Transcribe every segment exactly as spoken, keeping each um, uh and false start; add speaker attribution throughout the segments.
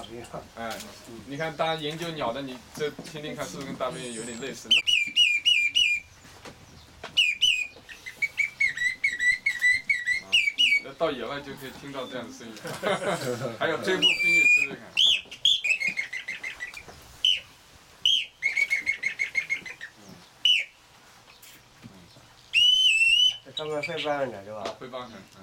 Speaker 1: 便。
Speaker 2: 哎，你看，当然研究鸟的，你这听听看，是不是跟大便有点类似？啊，那到野外就可以听到这样的声音。还有这部冰玉吃吃看。
Speaker 1: 他们会搬的，对吧？
Speaker 2: 会帮很，嗯。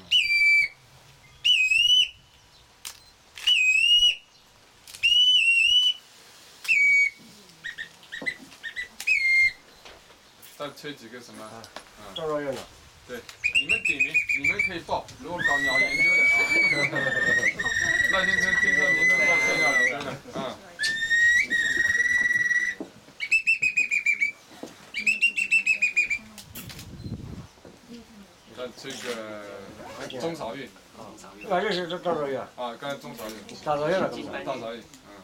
Speaker 2: 再吹几个什么？
Speaker 1: 啊，
Speaker 2: 嗯，
Speaker 1: 壮壮热闹。
Speaker 2: 对，你们点名，你们可以报。如果搞鸟研究的啊，赖先生听说您是做吹鸟研究的，嗯。那这个中草玉。
Speaker 1: 啊，这是这大枣玉啊。
Speaker 2: 啊，刚才中草玉。
Speaker 1: 大枣玉了，
Speaker 2: 大枣玉，嗯。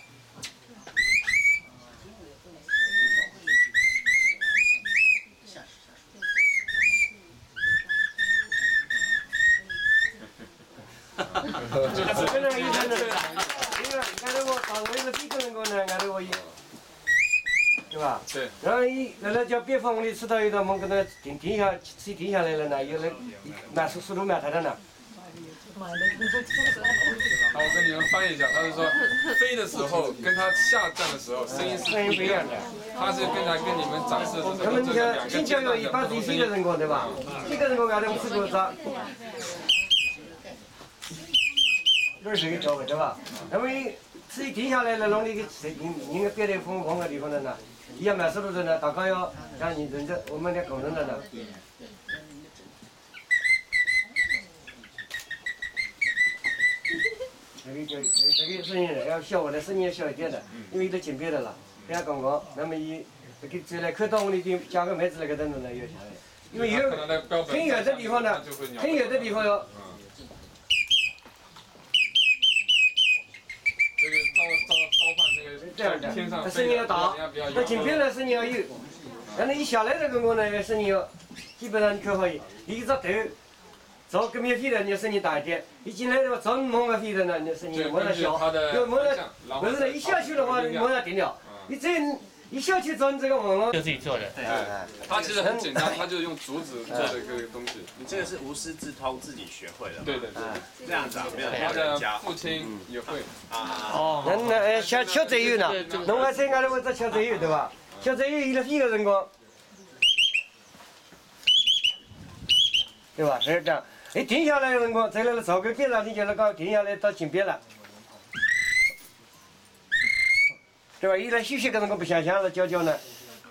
Speaker 1: 这个医生呢，这个俺这个大枣玉是比这个呢，俺这个对吧？
Speaker 2: 对。
Speaker 1: 然后一那那叫边防里吃到一道门，跟那停停下，车停下来了呢，有那慢速速度慢太的呢。
Speaker 2: 好，我跟你们翻译一下，他是说飞的时候跟它下降的时候声音是
Speaker 1: 声音不一样的。
Speaker 2: 他是跟他跟你们展示的
Speaker 1: 他们你看，新疆有一般是一个人过对吧？一个人过俺们吃过啥？这是一个教的对吧？那么车一停下来了，弄那个应应该别的风风的地方的呢，一样慢速度的呢，大概要让你人家我们的工人的呢。这个就这个声音要小，我的声音要小一点的，因为有点轻别的了。人家刚刚，那么一给进来看到我们的加个麦子那个等等呢，有下来。因为有很远的地方呢，很远的地方要。
Speaker 2: 这个召召召唤这个
Speaker 1: 这样的，
Speaker 2: 天上
Speaker 1: 它声音要大，它近边的声音要有，然后一下来这个我呢声音要，基本上你看好一，一个头。找跟面飞的，你声音大一点；一进来的话，找猛个飞的呢，你声音摸得小。要摸得，不是一下去的话，你摸得定了。你这一下去找你这个猛了。
Speaker 3: 就自己做的。
Speaker 2: 哎，它其实很简单，它就是用竹子做的一个东西。
Speaker 4: 你这个是无师自通，自己学会的。
Speaker 2: 对对对，
Speaker 4: 这样子啊，没有
Speaker 2: 他的父亲也会。
Speaker 4: 啊。
Speaker 3: 哦。
Speaker 1: 那那哎，小小贼鱼呢？弄个这俺的我这小贼鱼对吧？小贼鱼一个飞的人光，对吧？是这样。一停下来的辰光，在那个草根边上，你就那个停下来到井边了，对吧？一来休息个辰光不想想了，叫叫呢，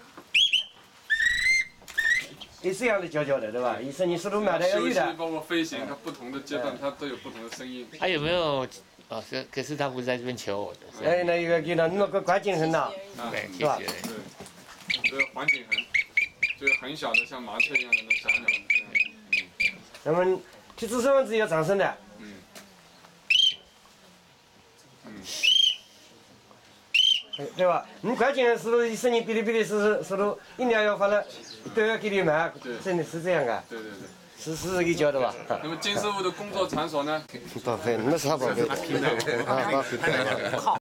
Speaker 1: 也这样的叫叫的，对吧？一声音速度慢的要有的。
Speaker 2: 休息包括飞行，它不同的阶段它都有不同的声音。
Speaker 3: 还有没有？哦，可可是他不是在这边求我的。
Speaker 1: 哎，那一个给他弄个关景衡呐，
Speaker 3: 对，谢
Speaker 1: 是吧？
Speaker 3: 谢。
Speaker 2: 对，这个环景衡，就是很小的像麻雀一样的那小鸟。
Speaker 1: 咱们去做身份证要掌声的。
Speaker 2: 嗯。嗯。
Speaker 1: 对吧？你关键速度声音哔哩哔哩是速度，音量要发了都要给你慢，真的是这样的。
Speaker 2: 对对对。
Speaker 1: 是是这个叫的吧？
Speaker 2: 那么金师傅的工作场所呢？
Speaker 1: 报废，那是他报废的。啊，报废的。